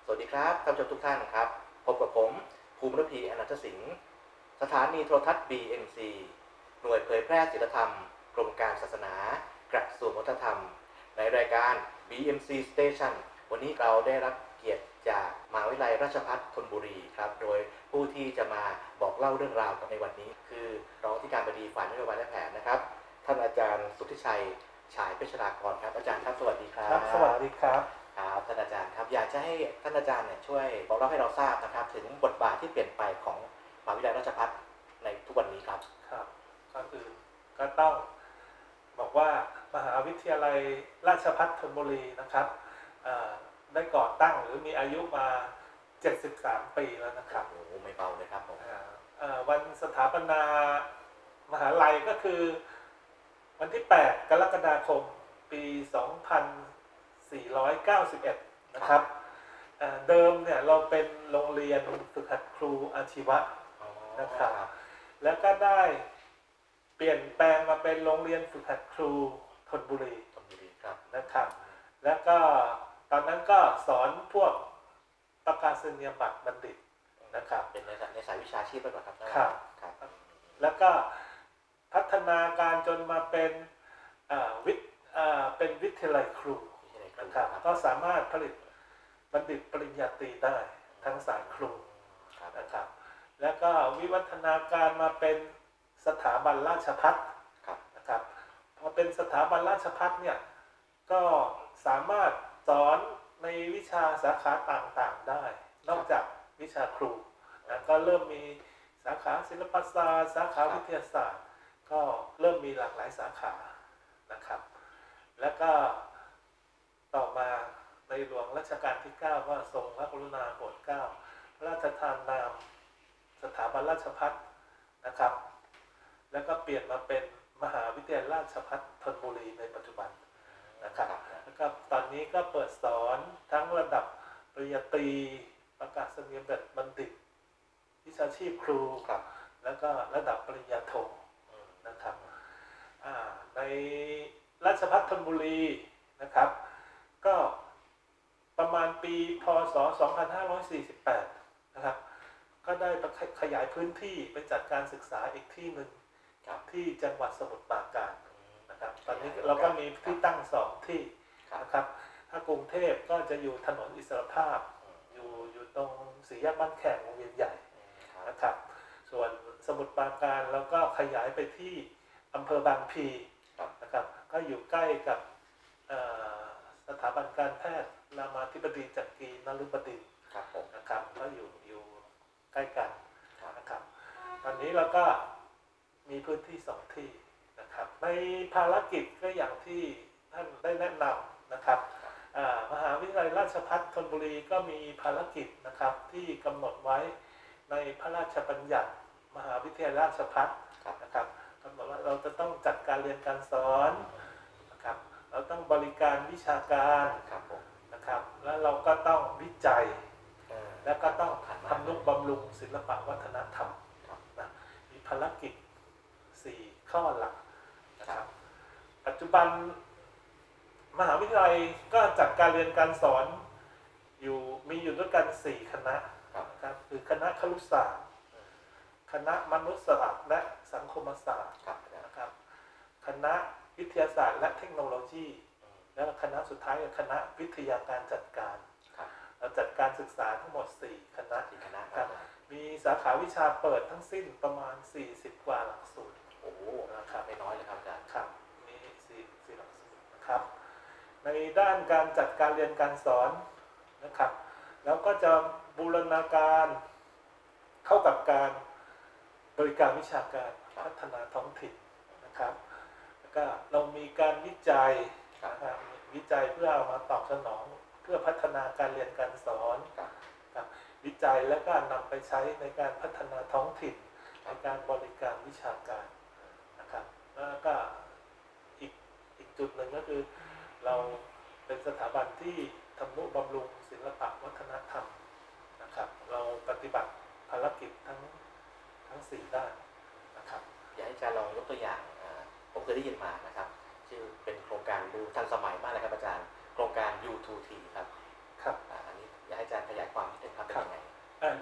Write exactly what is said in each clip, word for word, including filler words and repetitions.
สวัสดีครับท่านผู้ชมทุกท่านครับพบกับผมภูมิรพีอนันทสิงห์สถานีโทรทัศน์ บี เอ็ม ซี หน่วยเผยแพร่ศีลธรรมกรมการศาสนากระทรวงวัฒนธรรมในรายการ บี เอ็ม ซี Station วันนี้เราได้รับเกียรติจากมหาวิทยาลัยราชภัฏธนบุรีครับโดยผู้ที่จะมาบอกเล่าเรื่องราวกับในวันนี้คือรองที่การบดีฝ่ายนโยบายและแผนนะครับท่านอาจารย์สุทธิชัยฉายเพชรรากรครับอาจารย์ครับสวัสดีครับครับสวัสดีครับครับท่านอาจารย์ครับอยากจะให้ท่านอาจารย์เนี่ยช่วยบอกเล่าให้เราทราบนะครับถึงบทบาทที่เปลี่ยนไปของมหาวิทยาลัยราชภัฏในทุกวันนี้ครับครับก็คือก็ต้องบอกว่ามหาวิทยาลัยราชภัฏธนบุรีนะครับได้ก่อตั้งหรือมีอายุมาเจ็ดสิบสามปีแล้วนะครับโอ้โหไม่เบาเลยครับผมวันสถาปนามหาลัยก็คือวันที่แปดกรกฎาคมปีสองพันสี่ร้อยเก้าสิบเอ็ดนะครับเดิมเนี่ยเราเป็นโรงเรียนฝึกหัดครูอาชีวะนะครับแล้วก็ได้เปลี่ยนแปลงมาเป็นโรงเรียนฝึกหัดครูธนบุรีนะครับแล้วก็ตอนนั้นก็สอนพวกประกาศนียบัตรบัณฑิตนะครับเป็นในในสายวิชาชีพไปก่อนครับครับแล้วก็พัฒนาการจนมาเป็นวิทย์เป็นวิทยาลัยครูนะครับก็สามารถผลิตบัณฑิตปริญญาตรีได้ทั้งสายครูนะครับแล้วก็วิวัฒนาการมาเป็นสถาบันราชภัฏนะครับพอเป็นสถาบันราชภัฏเนี่ยก็สามารถสอนในวิชาสาขาต่างๆได้นอกจากวิชาครูนะก็เริ่มมีสาขาศิลปศาสตร์สาขาวิทยาศาสตร์ก็เริ่มมีหลากหลายสาขานะครับแล้วก็ต่อมาในหลวงรัชกาลที่เก้าก็ทรงพระกรุณาโปรดเกล้าพระราชทานนามสถาบันราชภัฏนะครับแล้วก็เปลี่ยนมาเป็นมหาวิทยาลัยราชภัฏธนบุรีในปัจจุบันนะครับแล้วก็ตอนนี้ก็เปิดสอนทั้งระดับปริญญาตรีประกาศนียบัตรบัณฑิตวิชาชีพครูแล้วก็ระดับปริญญาโทนะครับในราชภัฏธนบุรีนะครับก็ประมาณปีพ.ศ. สองพันห้าร้อยสี่สิบแปดนะครับก็ได้ขยายพื้นที่ไปจัดการศึกษาอีกที่หนึ่งที่จังหวัดสมุทรปราการนะครับตอนนี้เราก็มีที่ตั้งสองที่นะครับถ้ากรุงเทพก็จะอยู่ถนนอิสรภาพอยู่อยู่ตรงสี่แยกบ้านแขกวงเวียนใหญ่นะครับส่วนสมุทรปราการเราก็ขยายไปที่อำเภอบางพลีนะครับก็อยู่ใกล้กับสถาบันการแพทย์รามาธิบดีจักรีนฤบดินทร์นะครับก็อยู่อยู่ใกล้กันนะครับตอนนี้เราก็มีพื้นที่สองที่นะครับในภารกิจก็อย่างที่ท่านได้แนะนำนะครับมหาวิทยาลัยราชภัฏธนบุรีก็มีภารกิจนะครับที่กำหนดไว้ในพระราชบัญญัติมหาวิทยาลัยราชภัฏนะครับกำหนดว่าเราจะต้องจัดการเรียนการสอนนะครับเราต้องบริการวิชาการนะครับแล้วเราก็ต้องวิจัยแล้วก็ต้องทำนุบำรุงศิลปวัฒนธรรมนะมีภารกิจสี่ข้อหลักนะครับปัจจุบันมหาวิทยาลัยก็จัดการเรียนการสอนอยู่มีอยู่ด้วยกันสี่คณะครับคือคณะครุศาสตร์คณะมนุษยศาสตร์และสังคมศาสตร์นะครับคณะวิทยาศาสตร์และเทคโนโลยีและคณะสุดท้ายคือคณะวิทยาการจัดการเราจัดการศึกษาทั้งหมดสี่คณะครับมีสาขาวิชาเปิดทั้งสิ้นประมาณสี่สิบกว่าหลักสูตรโอ้โหนะครับไม่น้อยเลยครับอาจารย์ครับมีสี่สี่หลักสูตรนะครับในด้านการจัดการเรียนการสอนนะครับแล้วก็จะบูรณาการเข้ากับการบริการวิชาการพัฒนาท้องถิ่นนะครับแล้วก็เรามีการวิจัยนะครับวิจัยเพื่อเอามาตอบสนองเพื่อพัฒนาการเรียนการสอนวิจัยและก็นำไปใช้ในการพัฒนาท้องถิ่นในการบริการวิชาการนะครับแล้วก็อีกอีกจุดหนึ่งก็คือเราเป็นสถาบันที่ทำนุบำรุงศิลปวัฒนธรรมนะครับเราปฏิบัติภารกิจทั้งทั้งสี่ด้านนะครับอยากให้อาจารย์ลองยกตัวอย่างผมเคยได้ยินมานะครับชื่อเป็นโครงการดูทันสมัยมากเลยครับอาจารย์โครงการ ยู ทู ที ครับครับอันนี้อยากให้อาจารย์ขยาย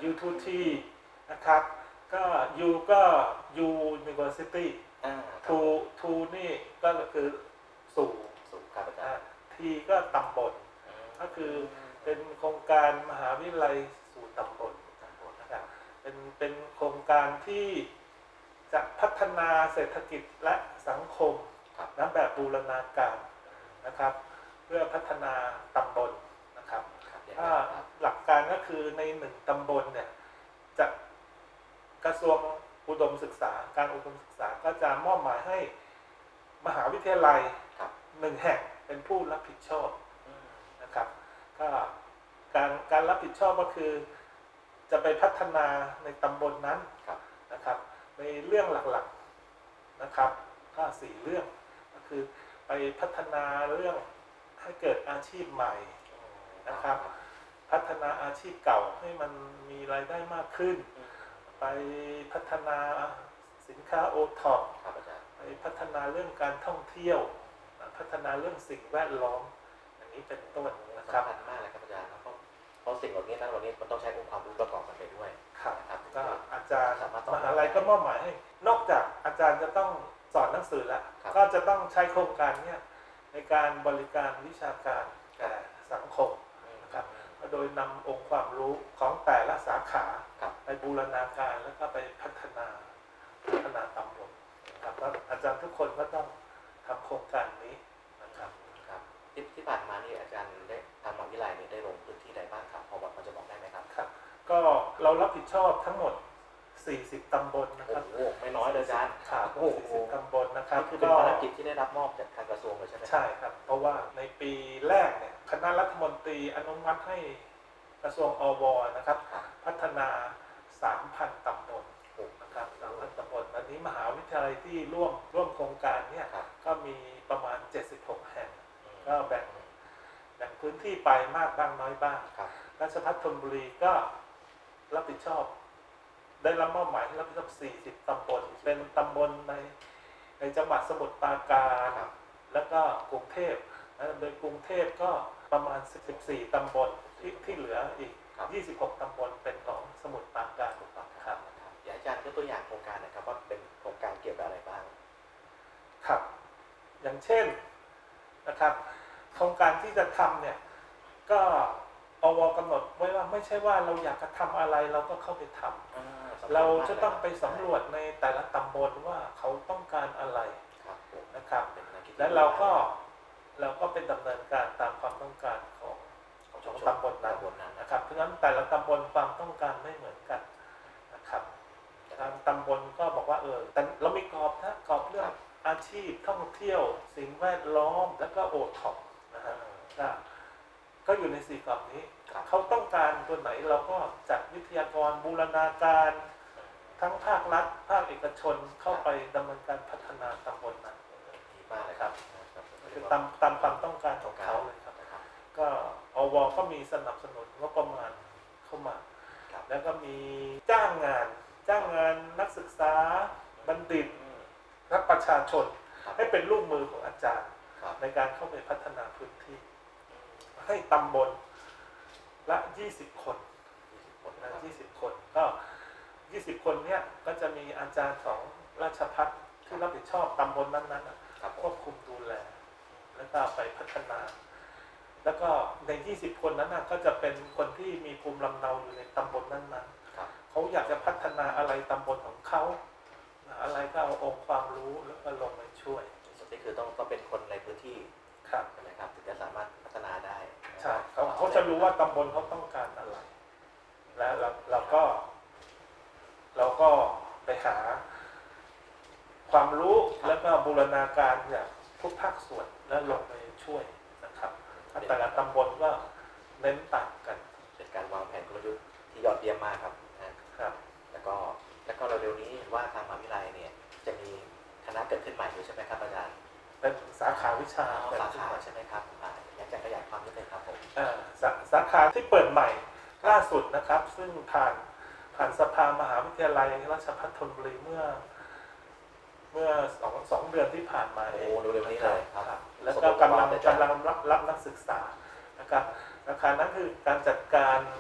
ยู ทู ที นะครับก็ U ก็ U University อ่าทูทูนี่ก็คือสู่สุขครับอาจารย์ทีก็ตำบลก็คือเป็นโครงการมหาวิทยาลัยสู่ตำบลตำบลนะครับเป็นเป็นโครงการที่จะพัฒนาเศรษฐกิจและสังคมครับนะแบบบูรณาการนะครับเพื่อพัฒนาตำบลนะครับครับอย่างถ้านั้นครับหลักการก็คือในหนึ่งตำบลเนี่ยจะกระทรวงอุดมศึกษาการอุดมศึกษาก็จะมอบหมายให้มหาวิทยาลัยครับหนึ่งแห่งเป็นผู้รับผิดชอบอืมนะครับก็การการรับผิดชอบก็คือจะไปพัฒนาในตำบลนั้นครับนะครับในเรื่องหลักๆนะครับก็สี่เรื่องก็คือไปพัฒนาเรื่องให้เกิดอาชีพใหม่นะครับ พัฒนาอาชีพเก่าให้มันมีรายได้มากขึ้นอืมไปพัฒนาสินค้าโอท็อปครับอาจารย์ไปพัฒนาเรื่องการท่องเที่ยวพัฒนาเรื่องสิ่งแวดล้อมอย่างนี้เป็นต้นนะครับสำคัญมากเลยครับอาจารย์เพราะเพราะสิ่งเหล่านี้ทั้งเหล่านี้มันต้องใช้องค์ความรู้ประกอบกันไปด้วยครับนะครับก็อาจารย์สามารถตอบมหาลัยก็มอบหมายให้นอกจากอาจารย์จะต้องสอนหนังสือแล้วครับก็จะต้องใช้โครงการเนี้ยในการบริการวิชาการแก่สังคม นะครับ โดยนำองค์ความรู้ของแต่ละสาขาครับไปบูรณาการแล้วก็ไปพัฒนาพัฒนาตำบลนะครับแล้วอาจารย์ทุกคนก็ต้องทำโครงการนี้นะครับครับที่ที่ผ่านมานี่อาจารย์ได้ทางมหาวิทยาลัยนี่ได้ลงพื้นที่ใดบ้างครับพอบอกมันจะบอกได้ไหมครับครับก็เรารับผิดชอบทั้งหมดสี่สิบตำบลนะคโอ้รับโหไม่น้อยเลยอาจารย์ครับโอ้โหสี่สิบตำบลนะครับนี่คือเป็นภารกิจที่ได้รับมอบจากทางกระทรวงเลยใช่ไหมครับใช่ครับเพราะว่าในปีแรกเนี่ยคณะรัฐมนตรีอนุมัติให้กระทรวงอวนะครับครับพัฒนา สามพัน ตำบลนะครับ สามพัน ตำบลอันนี้มหาวิทยาลัยที่ร่วมร่วมโครงการเนี่ยครับก็มีประมาณเจ็ดสิบหกแห่งอืมก็แบ่งแบ่งพื้นที่ไปมากบ้างน้อยบ้างครับราชภัฏธนบุรีก็รับผิดชอบ ได้รับมอบหมายให้รับผิดชอบสี่สิบตำบลเป็นตำบลในในจังหวัดสมุทรปราการครับแล้วก็กรุงเทพนะโดยกรุงเทพก็ประมาณสิบสี่ตำบลที่ที่เหลืออีกครับยี่สิบหกตำบลเป็นของสมุทรปราการถูกต้องคครัรับบ ครับอยากให้อาจารย์ยกตัวอย่างโครงการหนะครับว่าเป็นโครงการเกี่ยวกับอะไรบ้างครับ อย่างเช่นนะครับ โครงการที่จะทำเนี่ยก็อวกำหนดไว้ว่าไม่ใช่ว่าเราอยากจะทำอะไรเราก็เข้าไปทำอ่าสำคัญเรามกจะต้องไปสำรวจในแต่ละตำบลว่าเขาต้องการอะไรครับผมนะครับเป็นแนวคิดที่และเราก็เราก็เป็นดำเนินการตามความต้องการของของขชุอมงชนตำบลนั้นตำบลนั้นนะนะครับ เพราะฉะนั้นแต่ละตำบลความต้องการไม่เหมือนกันนะครับทางตำบลก็บอกว่าเออแต่เรามีกรอบนะกรอบเรื่องอาชีพท่องเที่ยว สิ่งแวดล้อมแล้วก็โอท็อปนะฮะก็ก็อยู่ในสี่กรอบนี้ครับเขาต้องการตัวไหนเราก็จัดวิทยากรบูรณาการทั้งภาครัฐภาคเอกชนเข้าไปดำเนินการพัฒนาตำบลนั้นดีมากเลยครับครับคือตามตามความต้องการของเขาเลยครับนะครับก็อวก็มีสนับสนุนงบประมาณเข้ามาครับแล้วก็มีจ้างงานจ้างงานนักศึกษาบัณฑิตอืมและประชาชนครับให้เป็นลูกมือของอาจารย์ครับในการเข้าไปพัฒนาพื้นที่ ให้ตำบลละยี่สิบคนยี่สิบคนนะนะครับยี่สิบคนก็ยี่สิบคนเนี้ยก็จะมีอาจารย์ของราชภัฏที่รับผิดชอบตำบลนั้นๆน่ะครับผควมบคุมดูแล แล้วก็ไปพัฒนา แล้วก็ในยี่สิบคนนั้นน่ะก็จะเป็นคนที่มีภูมิลำเนาอยู่ในตำบลนั้นๆครับเขาอยากจะพัฒนาอะไรตำบลของเขาอะไรก็เอาองค์ความรู้แล้วก็ลงไปช่วยส่วนนี้คือต้องต้องเป็นคนในพื้นที่ครับใช่ไหมครับถึงจะสามารถพัฒนาได้ใช่เขาเขาจะรู้ว่าตำบลเขาต้องการอะไร และเราเราก็ เราก็ไปหา ความรู้แล้วก็บูรณาการจากทุกภาคส่วนแล้วลงไปช่วยนะครับแต่ละตำบลก็เน้นต่างกันเป็นการวางแผนกลยุทธ์ที่ยอดเยี่ยมมากครับนะครับ แล้วก็แล้วก็เร็วๆนี้เห็นว่าทางมหาวิทยาลัยเนี่ยจะมีคณะเกิดขึ้นใหม่ด้วยใช่ไหมครับอาจารย์เป็นสาขาวิชาอ๋อเกิดสาขึ้นขาใหม่ใช่ไหมครับอ่าอยากจะขยายความนิดนึงครับผมอ่าสาสาขาที่เปิดใหม่ล่าสุดนะครับ ซึ่งผ่านผ่านสภามหาวิทยาลัยราชภัฏธนบุรีเมื่อ เมื่อสองสองเดือนที่ผ่านมาโอ้เร็วๆนี้เลยครับครับแล้วก็กำลังกำลังรับรับนักศึกษานะครับสาขานั้นคือการจัดการ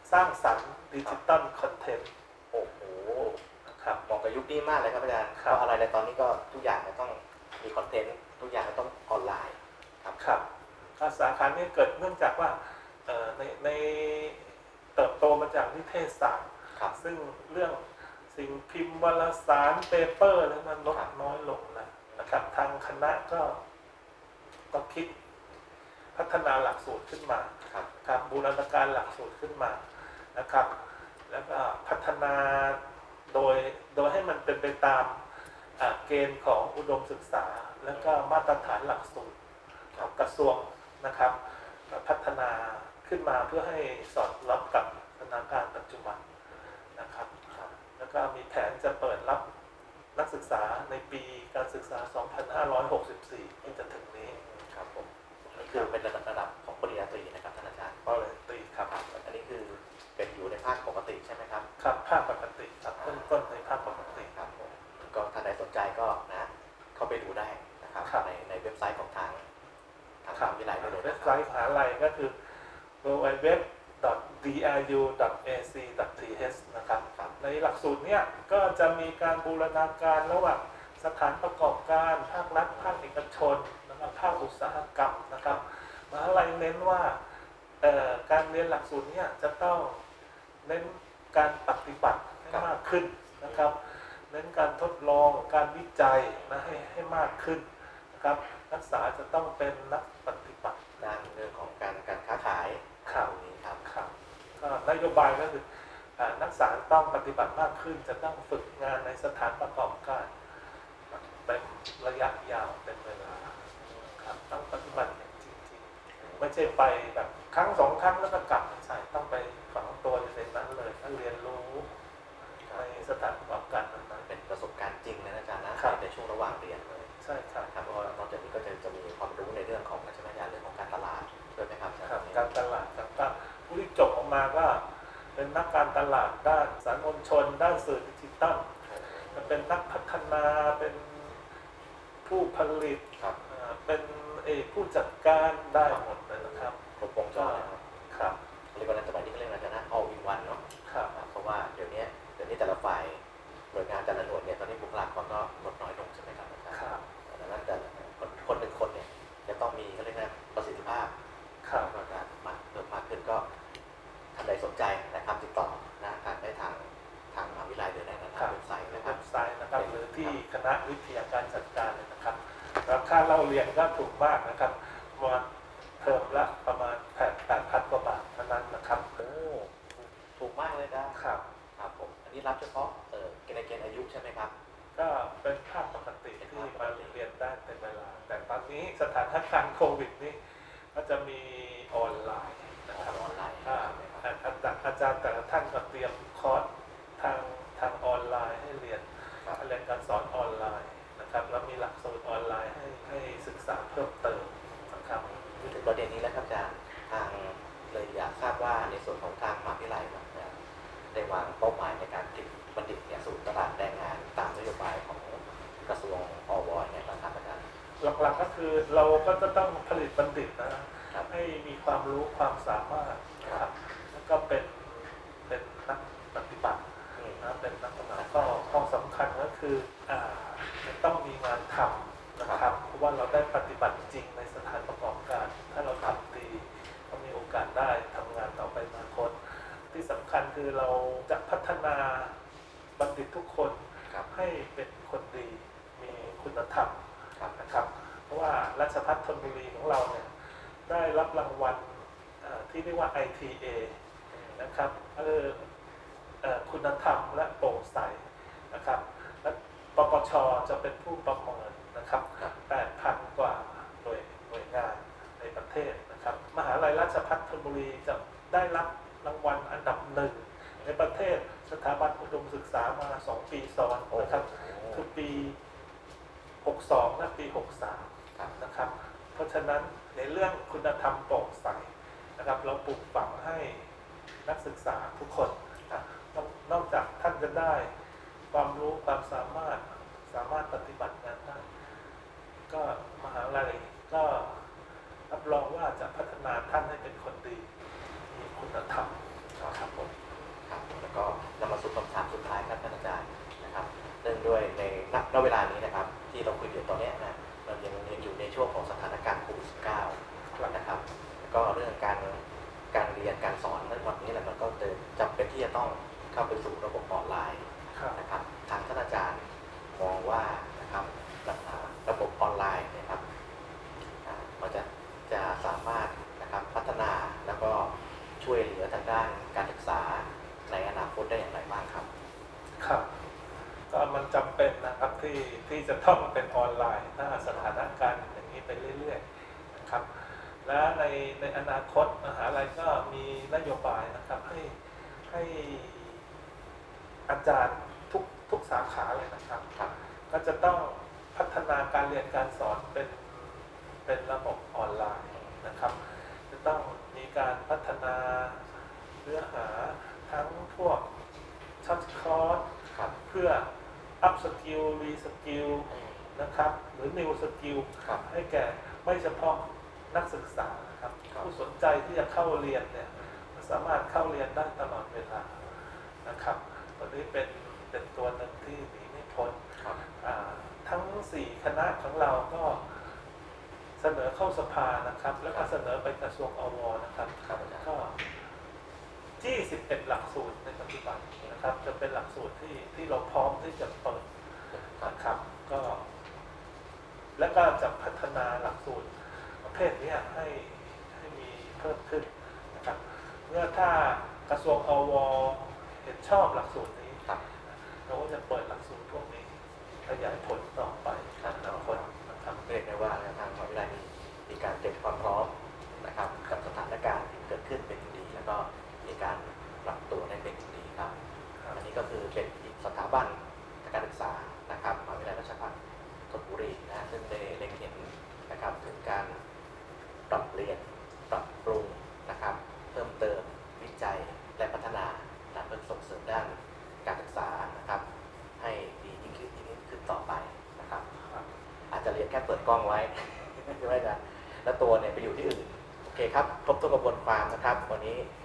สร้างสรรค์ดิจิตอลคอนเทนต์โอ้โหนะครับเหมาะกับยุคนี้มากเลยครับอาจารย์ครับเพราะอะไรในตอนนี้ก็ทุกอย่างมันต้องมีคอนเทนต์ทุกอย่างมันต้องออนไลน์ครับครับก็สาขานี้เกิดเนื่องจากว่าเอ่อในในเติบโตมาจากนิเทศศาสตร์ครับซึ่งเรื่องสิ่งพิมพ์วารสารเปเปอร์นั้นมันลดครับน้อยลงแล้วนะครับทางคณะก็ก็คิดพัฒนาหลักสูตรขึ้นมาครับครับบูรณาการหลักสูตรขึ้นมานะครับแล้วก็พัฒนาโดยโดยให้มันเป็นไปตามอ่าเกณฑ์ของอุดมศึกษา แล้วก็มาตรฐานหลักสูตรของกระทรวงนะครับพัฒนาขึ้นมาเพื่อให้สอดรับกับสถานการณ์ปัจจุบันนะครับแล้วก็มีแผนจะเปิดรับนักศึกษาในปีการศึกษา สองพันห้าร้อยหกสิบสี่ ที่จะถึงนี้ครับผมนี่คือเป็นระดับระดับของปริญญาตรีนะครับท่านอาจารย์ปริญญาตรีครับครับอันนี้คือเป็นอยู่ในภาคปกติใช่ไหมครับครับภาคปกติครับเริ่มต้นในภาคปกติครับผมก็ท่านใดสนใจก็นะเข้าไปดูได้นะครับครับในในเว็บไซต์ของทางทางมครัหาบวิทยาลัยได้เลยเว็นะบคไซรับต์มหาลัยก็คือ ดับเบิลยู ดับเบิลยู ดับเบิลยู ดอท ดี อาร์ ยู ดอท เอ ซี ดอท ที เอช นะครับครับในหลักสูตรเนี้ยก็จะมีการบูรณาการระหว่างสถานประกอบการภาครัฐภาคเอกชนนะครับภาคอุตสาหกรรมนะครับมหาลัยเน้นว่าเอ่อการเรียนหลักสูตรเนี้ยจะต้องเน้นการปฏิบัติให้มากขึ้นนะครับเน้นการทดลองการวิจัยนะให้ให้มากขึ้นนะครับนักศึกษาจะต้องเป็นนักปฏิบัติด้านเรื่องของการการค้าขายครับตรงนี้ครับครับก็นโยบายก็คืออ่านักศึกษาต้องปฏิบัติมากขึ้น จะต้องฝึกงานในสถานประกอบการเป็นระยะยาวเป็นเวลาครับต้องปฏิบัติอย่างจริงๆไม่ใช่ไปแบบครั้งสองครั้งแล้วก็กลับไม่ใช่ต้องไปฝังตัวอยู่ในนั้นเลยถ้าเรียนรู้ในสถานประกอบการนั้นเป็นประสบการณ์จริงเลยนะอาจารย์นะครับ ในช่วงระหว่างเรียนเลยๆใช่ครับครับเพราะว่านอกจากนี้ก็จะจะมีความรู้ในเรื่องของอาชีพเรื่องของการตลาดด้วยไหมครับอาจารย์ครับการตลาดต่างๆผู้ที่จบออกมาก็เป็นนักการตลาดด้านสารมวลชน ด้านสื่อดิจิตอลจะเป็นนักพัฒนาเป็นผู้ผลิตครับอ่าเป็นเอ่อผู้จัดการได้หมดเลยนะครับครบวงจรเลยครับครับเรียกว่าในสมัยนี้ก็เรียกว่าอะไรนะ all in one เนาะครับเพราะว่าเดี๋ยวนี้เดี๋ยวนี้แต่ละฝ่ายหน่วยงานแต่ละหน่วยเนี่ยตอนนี้บุคลากรก็ลดน้อยลงใช่ไหมครับอาจารย์ครับดังนั้นแต่คนคนหนึ่งคนเนี่ยจะต้องมีเขาเรียกว่าประสิทธิภาพครับก็จะมากเพิ่มมากขึ้นก็ท่านใดสนใจนะครับติดต่อนะทางได้ทางทางมหาวิทยาลัยหรือในทางเว็บไซต์นะคเว็รับบไซต์นะครับหรือที่คณะวิทยาการจัดการเลยนะครับราคาเล่าเรียนก็ถูกมากนะครับประมาณเทอมละประมาณแปดแปดพันกว่าบาทเท่านั้นนะครับโอ้ถูกมากเลยนะครับ ครับผมอันนี้รับเฉพาะเออในเกณฑ์อายุใช่ไหมครับก็เป็นภาพปกติที่มาเรียนได้เป็นเวลา แต่ตอนนี้สถานการณ์โควิดนี่ก็จะมีออนไลน์นะครับออนไลน์อ่าอาจารย์อาจารย์แต่ละท่านก็เตรียมคอร์สทางทางออนไลน์ให้เรียนครับเรียนการสอนออนไลน์นะครับแล้วมีหลักสูตรออนไลน์ให้ให้ศึกษาเพิ่มเติมนะครับถึงประเด็นนี้แล้วครับอาจารย์ทางเลยอยากทราบว่าในส่วนของทางมหาวิทยาลัยเนี่ยได้วางเป้าหมายในการผลิตบัณฑิตเนี่ยสู่ตลาดแรงงานตามนโยบายของกระทรวงอวเนี่ยบ้างครับอาจารย์หลักๆก็คือเราก็จะต้องผลิตบัณฑิตนะครับ ให้มีความรู้ความสามารถนะครับแล้วก็เป็นเป็นนักปฏิบัติอืมนะเป็นนักปฏิบัติก็ข้อสำคัญก็คืออ่าจะต้องมีงานทำนะครับเพราะว่าเราได้ปฏิบัติจริงในสถานประกอบการ ถ้าเราทำดีก็มีโอกาสได้ทำงานต่อไปในอนาคตที่สำคัญคือเราจะพัฒนาบัณฑิตทุกคนครับให้เป็นคนดีมีคุณธรรมครับนะครับเพราะว่าราชภัฏธนบุรีของเราเนี่ยได้รับรางวัลเอ่อที่เรียกว่า ไอ ที เอ นะครับเออเอ่อคุณธรรมและโปร่งใสนะครับและปปชจะเป็นผู้ประเมินนะครับครับแปดพัน กว่าหน่วยหน่วยงานในประเทศนะครับมหาลัยราชภัฏธนบุรีจะได้รับรางวัลอันดับหนึ่งในประเทศสถาบันอุดมศึกษามาสองปีซ้อนนะครับคือปีหกสองและปีหกสามครับนะครับเพราะฉะนั้นในเรื่องคุณธรรมโปร่งใสนะครับเราปลูกฝังให้นักศึกษาทุกคนนะนอกนอกจากท่านจะได้ความรู้ความสามารถสามารถปฏิบัติงานได้ก็มหาลัยก็รับรองว่าจะพัฒนาท่านให้เป็นคนดีมีคุณธรรมครับผมณเวลานี้นะครับที่เราคุยอยู่ตอนนี้นะเรายังยังอยู่ในช่วงของสถานการณ์โควิด สิบเก้า นะครับก็เรื่องการการเรียนการสอนในวันนี้แหละมันก็จะจำเป็นที่จะต้องเข้าไปสู่ระบบออนไลน์นะครับทางท่านอาจารย์มองว่านะครับระบบออนไลน์นะครับมันจะจะสามารถนะครับพัฒนาแล้วก็ช่วยเหลือทางด้านการศึกษาในอนาคตได้อย่างไรบ้างครับครับก็มันจำเป็นนะครับที่ที่จะต้องเป็นออนไลน์ถ้าสถานการณ์อย่างนี้ไปเรื่อยๆนะครับและในในอนาคตมหาลัยก็มีนโยบายนะครับให้ให้อาจารย์ทุกทุกสาขาเลยนะครับก็จะต้องพัฒนาการเรียนการสอนเป็นเป็นระบบออนไลน์นะครับจะต้องมีการพัฒนาเนื้อหาทั้งพวกช็อตคอร์สเพื่ออัพสกิลรีสกิลนะครับหรือนิวสกิลให้แก่ไม่เฉพาะนักศึกษานะครับผู้สนใจที่จะเข้าเรียนเนี่ยสามารถเข้าเรียนได้ตลอดเวลานะครับตัวนี้เป็นเป็นตัวหนึ่งที่หนีไม่พ้นทั้งสี่คณะของเราก็เสนอเข้าสภานะครับแล้วก็เสนอไปกระทรวงอวนะครับก็ยี่สิบเอ็ดหลักสูตรในปัจจุบันนะครับจะเป็นหลักสูตรที่ที่เราพร้อมที่จะเปิดนะครับก็และก็จะพัฒนาหลักสูตรประเภทนี้ให้ให้มีเพิ่มขึ้นนะครับเมื่อถ้ากระทรวงอวเห็นชอบหลักสูตรนี้เราก็จะเปิดหลักสูตรพวกนี้ขยายผลต่อไปในอนาคตนะครับเรียกได้ว่าทางมหาวิทยาลัยมีการเตรียมความพร้อมนะครับกับสถานการณ์ที่เกิดขึ้นเป็นดีแล้วก็มีการปรับตัวได้เป็นดีครับอันนี้ก็คือเป็นอีกสถาบันการศึกษานะครับมหาวิทยาลัยราชภัฏธนบุรีนะซึ่งได้เล็งเห็นนะครับถึงการปรับเปลี่ยนปรับปรุงนะครับเพิ่มเติมวิจัยและพัฒนาเพื่อส่งเสริมด้านการศึกษานะครับให้ดียิ่งขึ้นยิ่งขึ้นต่อไปนะครับอาจจะเรียนแค่เปิดกล้องไว้ใช่ไหมจ๊ะแล้วตัวเนี่ยไปอยู่ที่อื่นโอเคครับครบถ้วนกระบวนความนะครับวันนี้